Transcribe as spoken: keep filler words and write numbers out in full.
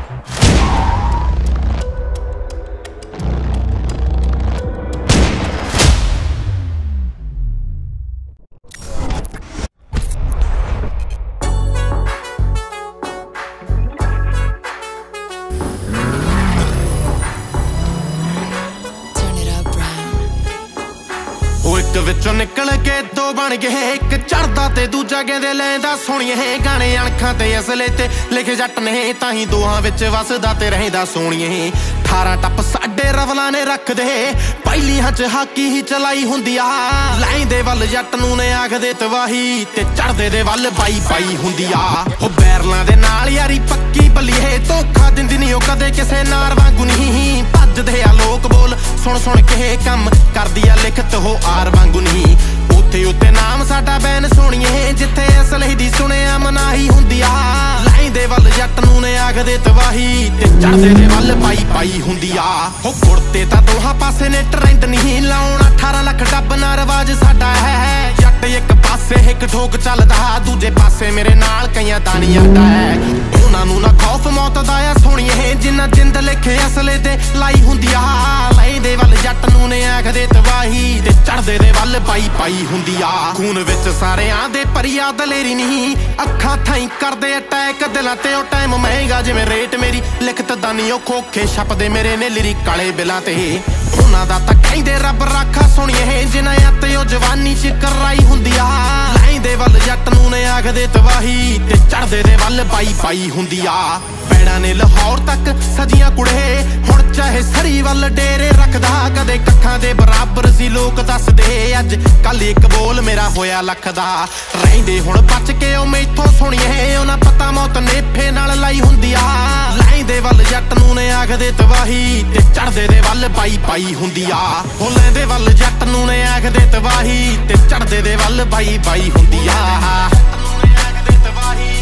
एक विचों निकल के दो बन गए, एक चढ़दा ते दूजा कहंदे लैंदा सोहणीए। गाने अणखां ते असले ते लिखे जट ने, ताही दोहां विच वसदा ते रहिंदा सोहणीए। अठारह टप साडे रवलां ने रख दे, पहिलियां च हाकी ही चलाई हुंदी आ। लैंदे वल जट नूं ने आखदे तवाही, ते चढ़दे दे वल बाई बाई हुंदी आ। ओ बैरलां दे नाल यारी पक्की बल्लीए, धोखा दिंदी नी ओ कदे किसे नार वांगू नहीं। भजदे आ लोक बोल सुन सुन के कम करदी आ लिखत हो आर वांगू नहीं। उत्थे उत्ते नाम साडा बैन सोहणीए, जिथे असले दी सुणिया मनाही हुंदी आ। लैंदे वल जट नूं ने आखदे तवाही, ते चढ़दे दे वल बाई बाई हुंदी आ। हो कुड़ते तां दोहां पासे ने ट्रेंड नहीं लाउण, अठारह लख डब ना रवाज साडा है। जट एक पासे हिक ठोक चलदा, दूजे पासे मेरे नाल कईयां दा नी आंदा है। उहनां नूं ना खौफ मौत दा आ सोहणीए, जिन्ना जिंद लिखे असले ते लाई हुंदी आ। लैंदे वल जट नूं ने आखदे तवाही, ते चढ़दे दे वल बाई बाई हुंदी आ। खून विच सारिआं दे परिया दलेरी नहीं, अखां थाई करदे अटैक दिलां ते ओ टाइम महंगा जिवें रेट मेरी लिखत दा नी ओ खोखे छपदे मेरे ने लिरिक काले बिलां ते। उहनां दा तां कहिंदे रब राखा सोहणीए, जिन्हां ते ओ जवानी च कराई हुंदी आ। लैंदे वल जट नूं ने आखदे तवाही, ते चढ़दे दे वल बाई बाई हुंदी आ। पैड़ां ने लाहौर तक सजियां कुड़े, हुण चाहे सरी वल डेरे रखदा। कदे कट्ठां दे बराबर सी लोक दसदे, अज कल एक बोल मेरा होया लख दा। रहिंदे हुण बच के ओ मैथों सोहणीए, उन्हां पता मौत नेफे नाल लाई हुंदी आ। लैंदे वल जट नूं ने आखदे तवाही, ते चढ़दे दे वल बाई बाई हुंदी आ। हो लैंदे वल जट नूं ने आखदे तवाही, ते चढ़दे दे वल बाई बाई हुंदी आ।